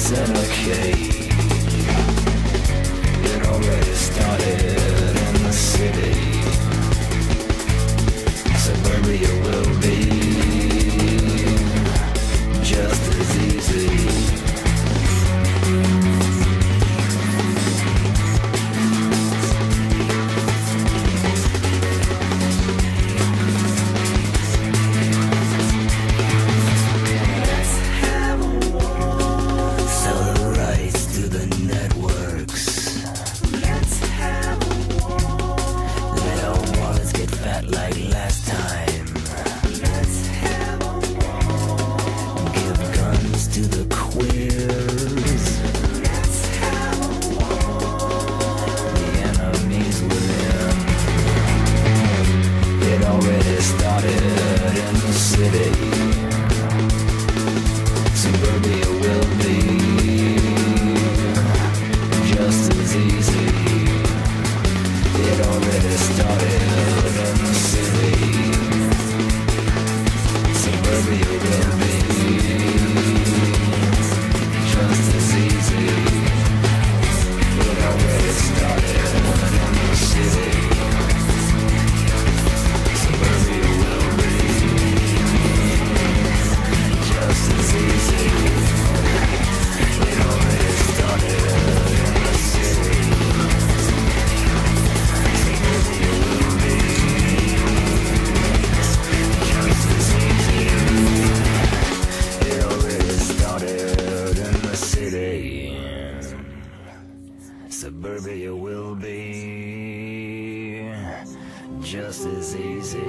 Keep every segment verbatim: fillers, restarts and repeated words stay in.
said okay. It already started in the city. Suburbia will be just as easy. Suburbia will be just as easy.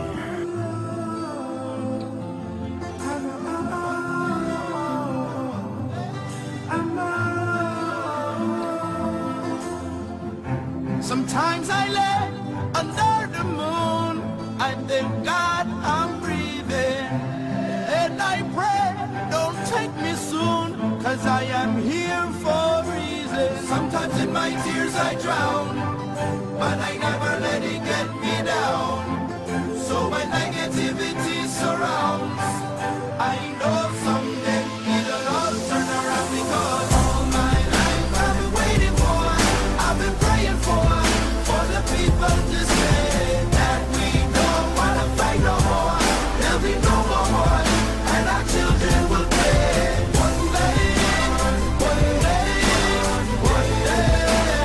Sometimes I lay under the moon, I thank God I'm breathing, and I pray don't take me soon, cause I am here for a reason. Sometimes in my tears I drown, but I never let it get me down. So when negativity surrounds, I know someday it'll all turn around, because all my life I've been waiting for, I've been praying for, for the people to say that we don't wanna fight no more. There'll be no more war, and our children will play. One day, one day, one day,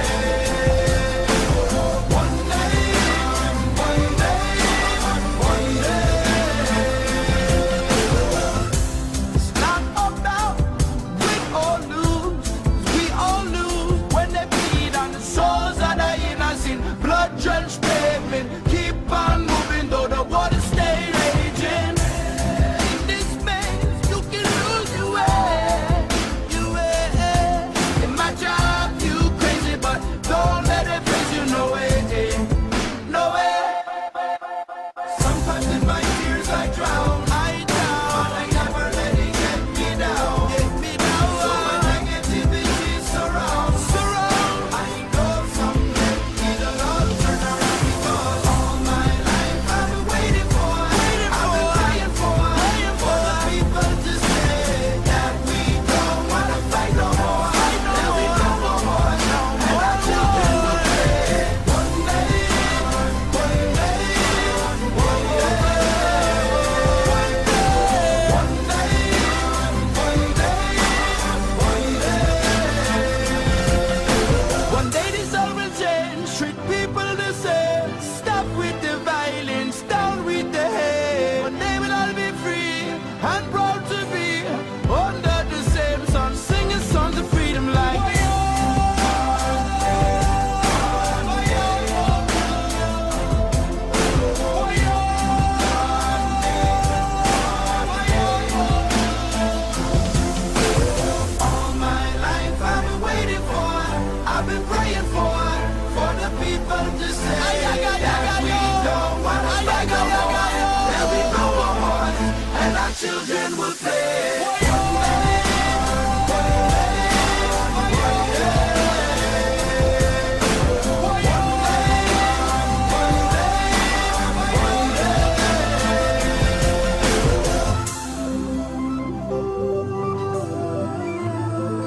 one day, one day, one day. It's not about win or lose, we all lose when they bleed on the souls of the innocent. Blood-drenched pavement, keep on moving though the water stay raging. In this maze, you can lose your way, your way. In my job, you crazy, but don't let it face you, no way, no way. Sometimes in my tears I drown, I drown, but I never let it get me down, get me down. So when negativity surrounds, surround, I know someday it'll all turn around, because all my life I've been waiting for, I've been praying for, for the people to say that we don't wanna fight no more, there'll be no more war, and our children will play. One day, one day, one day, one day, one day, one day. One day this all will change, treat people the same, stop with the violence, down with the hate. One day we'll all be free and proud to be under the same sun, singing songs of freedom like all my life I've been waiting for, I've been praying for, for the people to say that we don't want to fight no more, there'll be no more wars, and our children will play. One day, one day, one day, one day, one day, one day.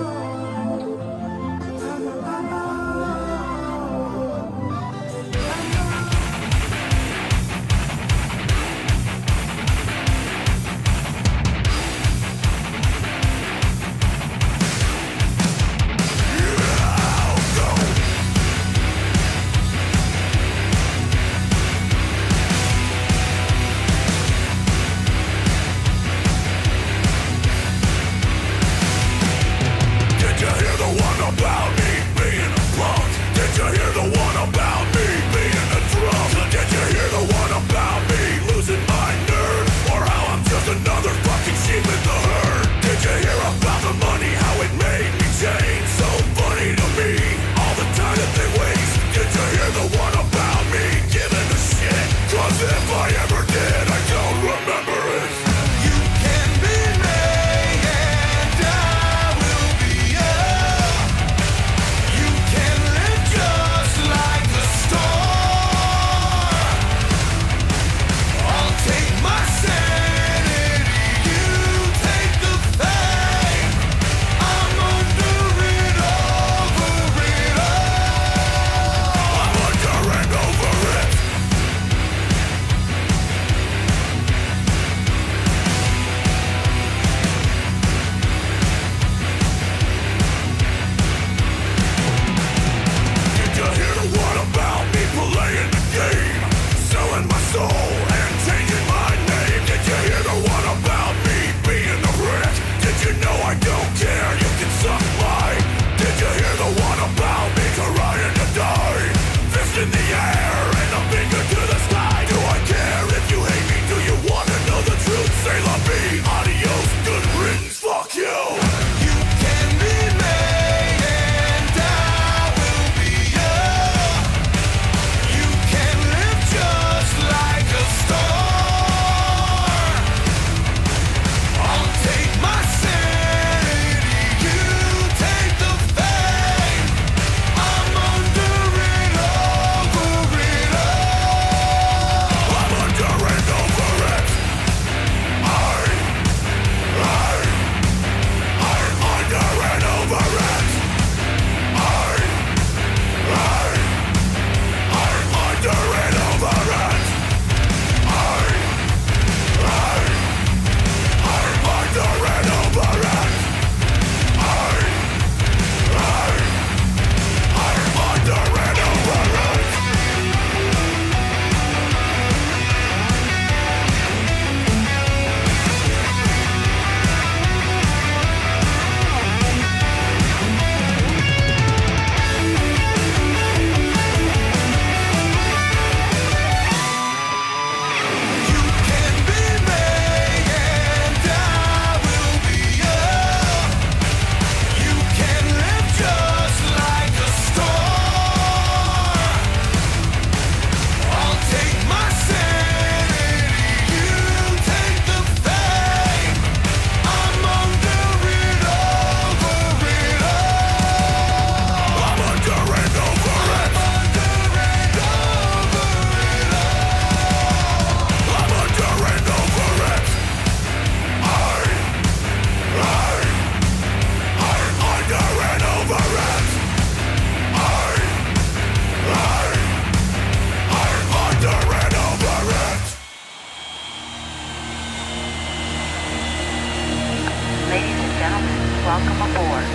welcome aboard.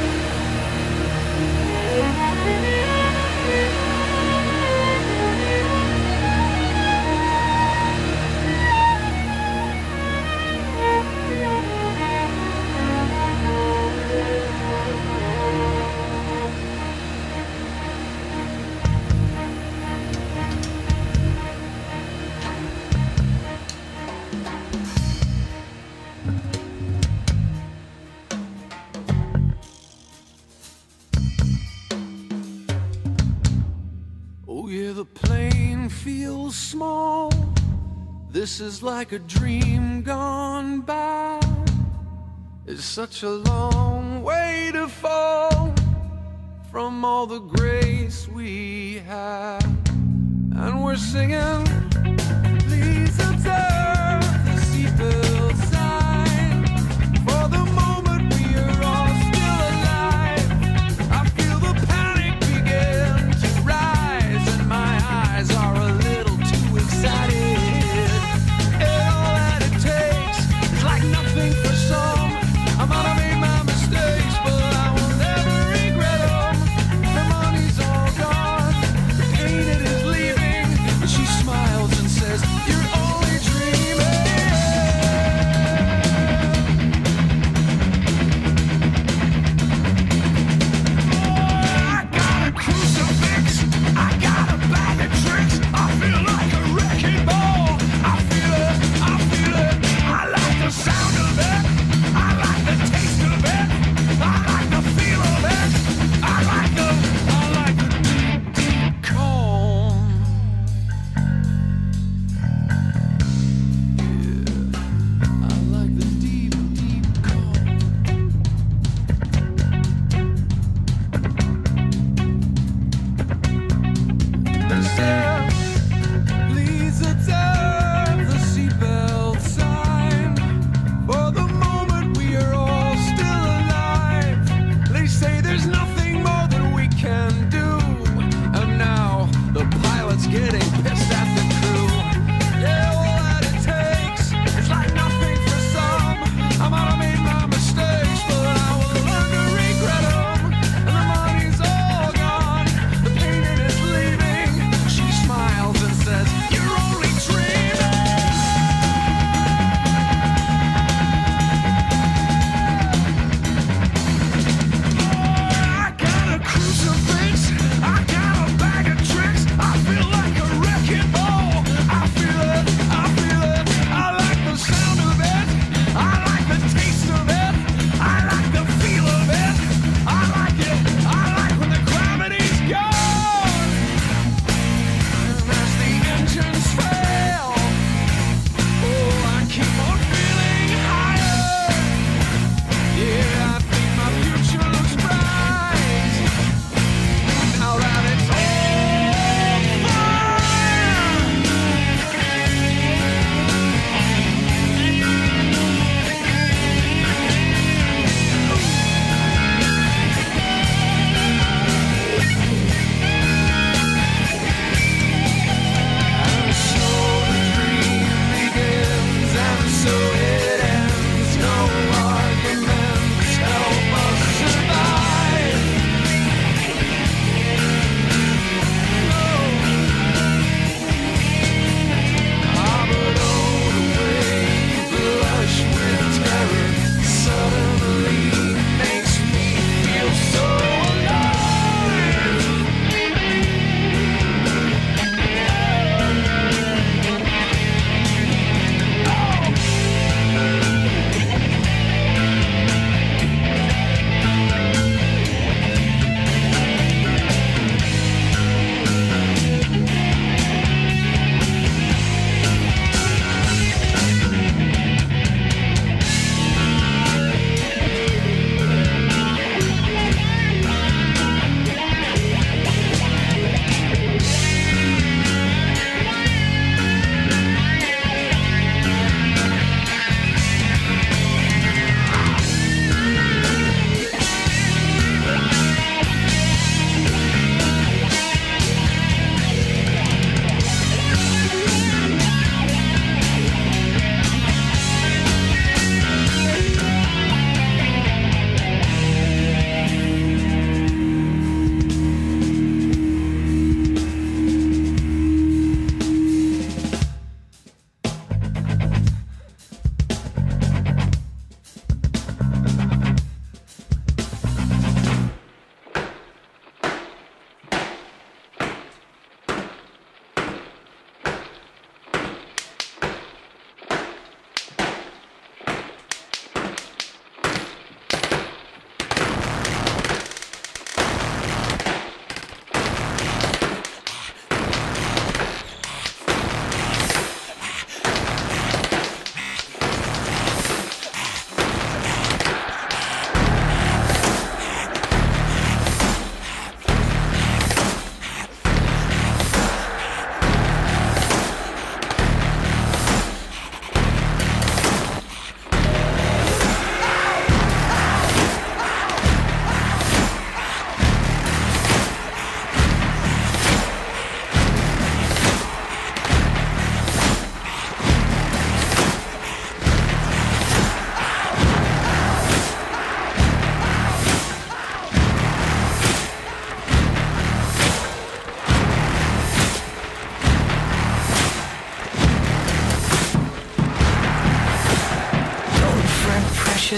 The plane feels small. This is like a dream gone by. It's such a long way to fall from all the grace we have. And we're singing, please observe the seatbelt sign. For the moment we are all still alive. I feel the panic begin to rise, and my eyes are a little too excited. And all that it takes is like nothing for some. I might have made my mistakes, but I will never regret them. The money's all gone, the pain it is leaving, but she smiles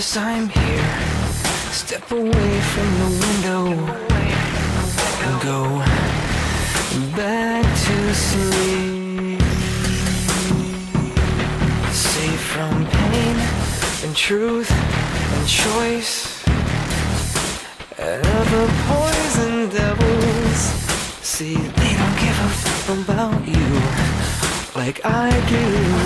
Yes, I'm here. Step away from the window and go back to sleep. Safe from pain and truth and choice and other poison devils. See, they don't give a fuck about you like I do.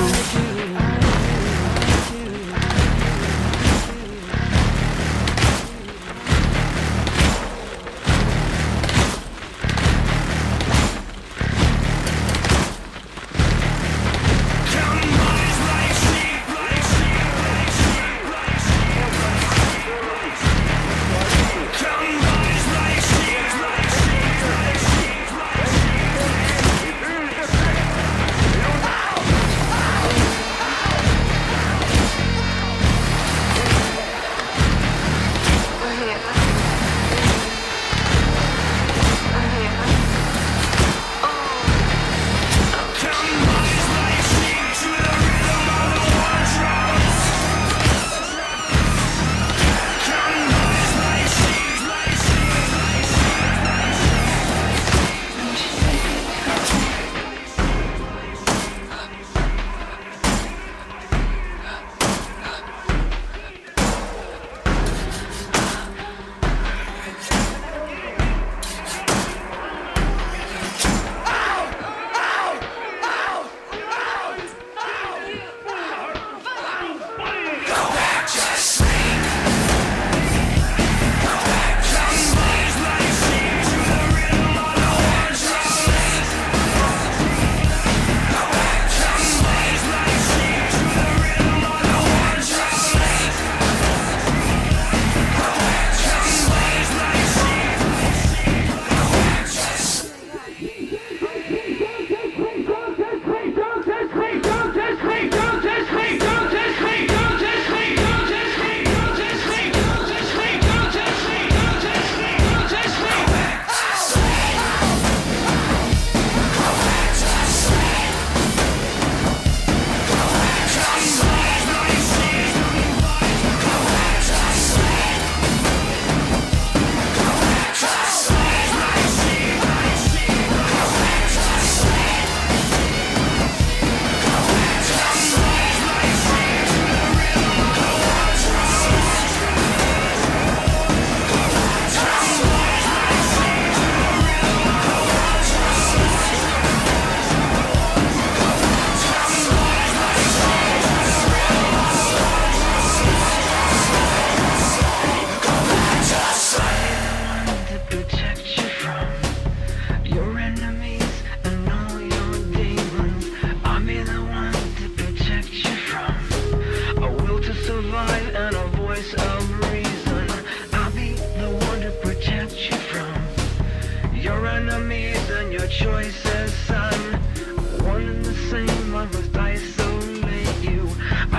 Choices, son, one and the same. I must isolate you,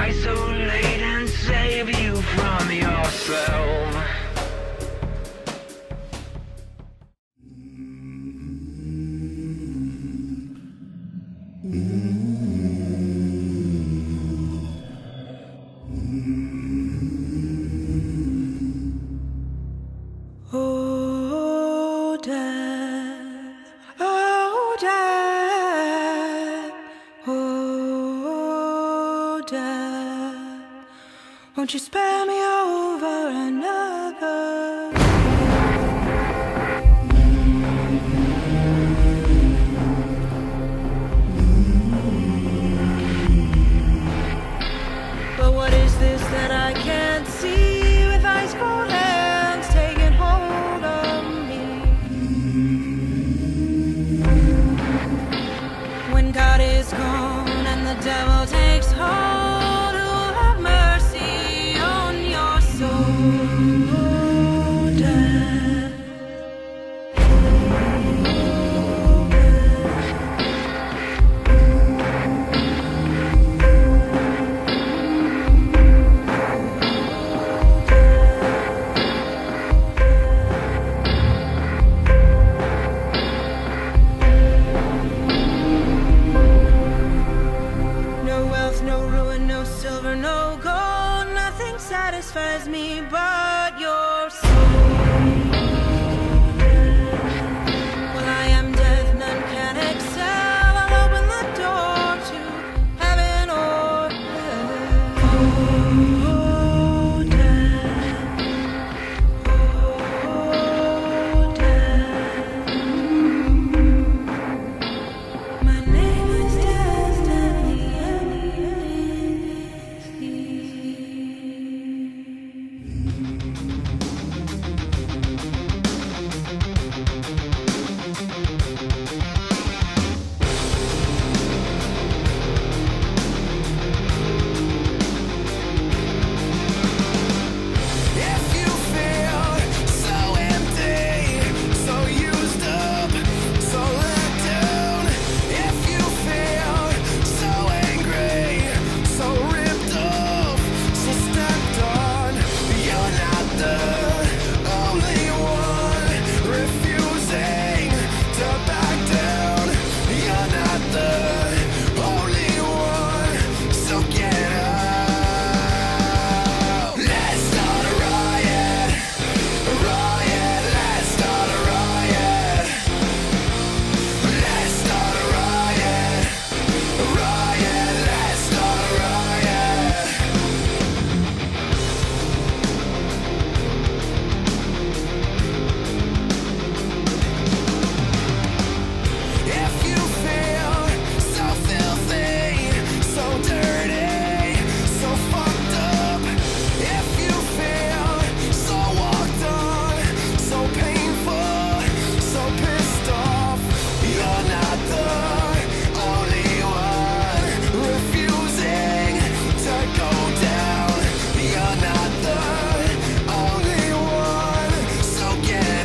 isolate and save you from yourself. Oh, Dad. Oh, Dad. Oh, Dad. Won't you spare me over another? But what is this that I can't see with ice cold hands taking hold of me? When God is gone and the devil takes hold, who will have mercy on your soul, Dad? No wealth, no ruin, no silver, no gold, nothing satisfies fails me but your soul. Well, I am deaf, none can excel. I'll open the door to heaven or hell. Oh, death. Oh, death. My name is Destiny. If you feel so empty, so used up, so let down. If you feel so angry, so ripped off, so stepped on, you're not the only one refusing to back down. You're not the only one, so get up. Let's start a riot, a riot. Let's start a riot. Let's start a riot, a riot. Let's start a riot. If you feel so filthy, so dirty, so fucked up, if you feel so walked on, so painful, so pissed off, you're not the only one refusing to go down. You're not the only one, so get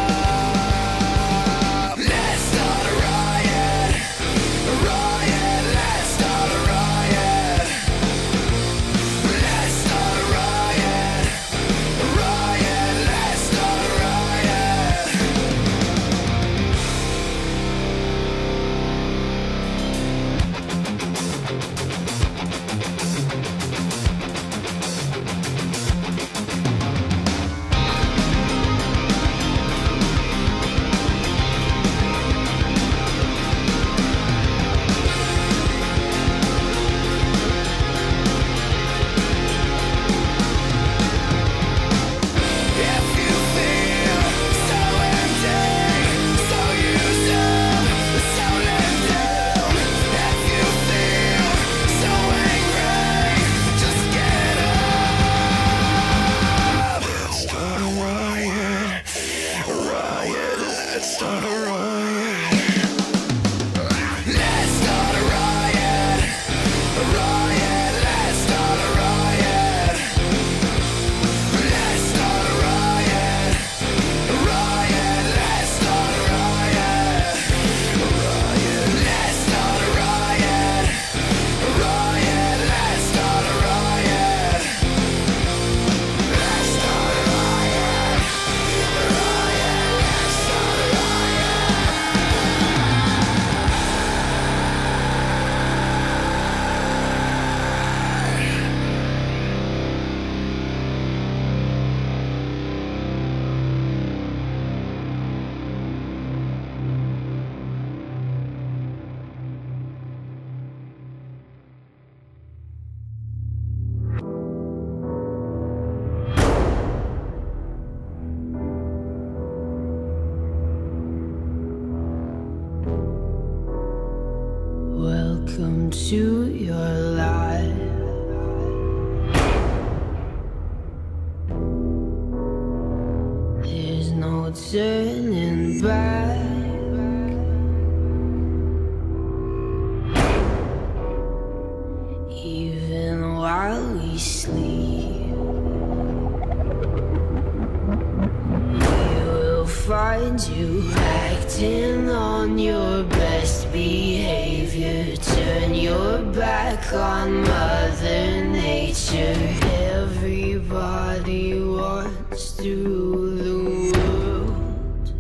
up. Let's start a riot, a riot. Let's start a riot. Let's start a riot, a riot. Let's start a riot. If you feel so empty, so used up, so let down. If you feel so angry, just get up. Start a riot, a riot. Let's start a riot. Let's start a riot, a riot. Let's start a riot. Let's start a riot, a riot. Let's start a riot, a riot. Let's start a riot, a riot. Let's start a riot. Let's start a riot, a riot. Let's start a Welcome to your life. There's no turning back. Even while we sleep, we will find you acting on your best behavior. Turn your back on Mother Nature. Everybody wants to rule the world.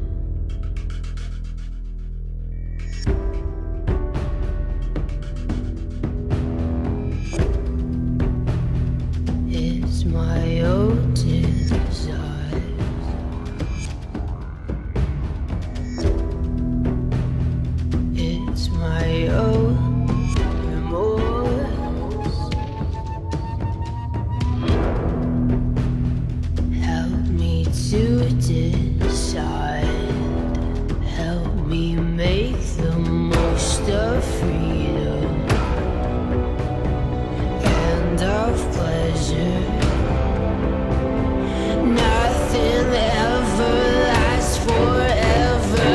It's my old decide. Help me make the most of freedom and of pleasure. Nothing ever lasts forever.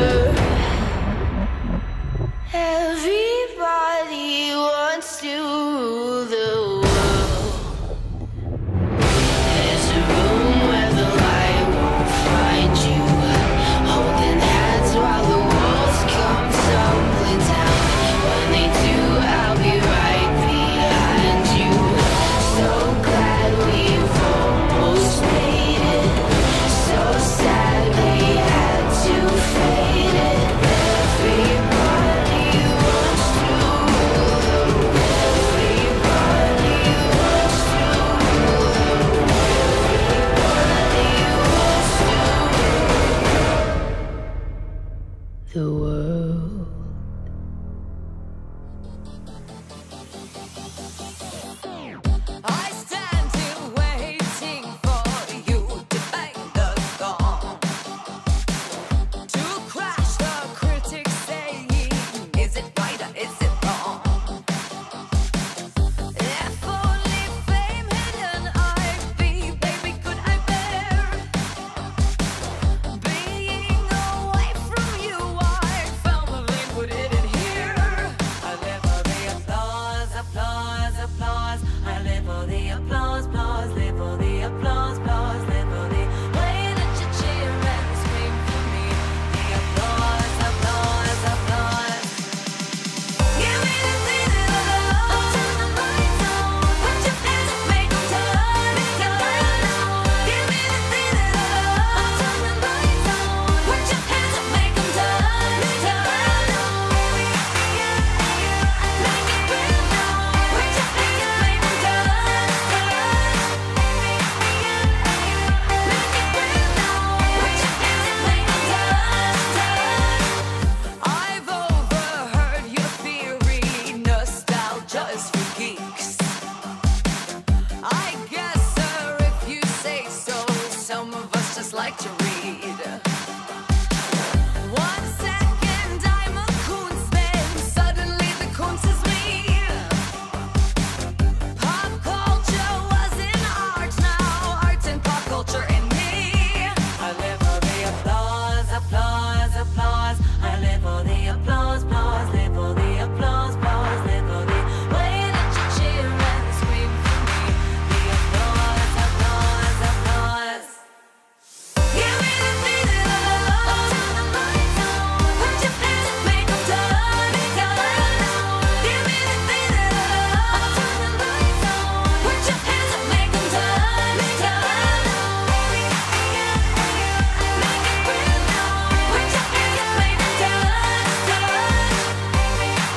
Everybody wants to rule the world. There's a room where the light won't find you, holding hands while the walls come tumbling down. When they do, I'll be right behind you. So glad we've almost made it. So sad we had to fade it. Everybody wants to rule the world. Everybody wants to rule the world. Everybody wants to rule the world. I stand here waiting for you to bang the gong, to crash the critics saying, is it right or is it wrong? If only fame hidden I'd be, baby, could I bear being away from you? I firmly put it in here. I live for the applause, applause, applause. I live for the applause, applause, live for the applause, applause, live for the way that you cheer and scream for me. The applause, applause, applause. Give me the feeling of love. Turn the lights on. Put your hands up, make 'em turn it on. Give me the feeling of love. Turn the lights on. Put your hands up, make 'em turn it on. Make it real now. Put your hands up, make 'em turn it on. Make it real now. Put your hands up, make 'em turn it on. I've overheard your theory, nostalgia is for geeks. I guess, sir, if you say so, some of us just like to read. One second I'm a Kunstman, suddenly the Kunst is me. Pop culture was in art, now art and pop culture in me. I live for the applause, applause, applause. I live for the applause, applause, live for the applause, applause, live for the way that you cheer and scream for me. The applause, applause, applause. Give me the feeling of love. Turn the lights on. Put your hands up, make 'em turn it on. Give me the feeling of love. Turn the lights on. Put your hands up, make 'em turn it on. Make it real now. Put your hands up, make 'em turn it on. Make it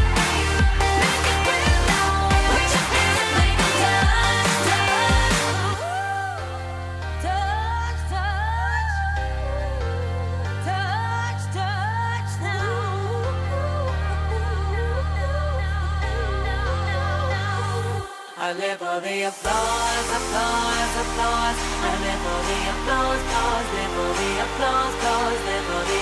real now. Put your hands up, make 'em turn it on. Touch, touch, touch, touch now. I live for the applause, applause, applause. I live for the applause, applause, live for the applause, applause, live for the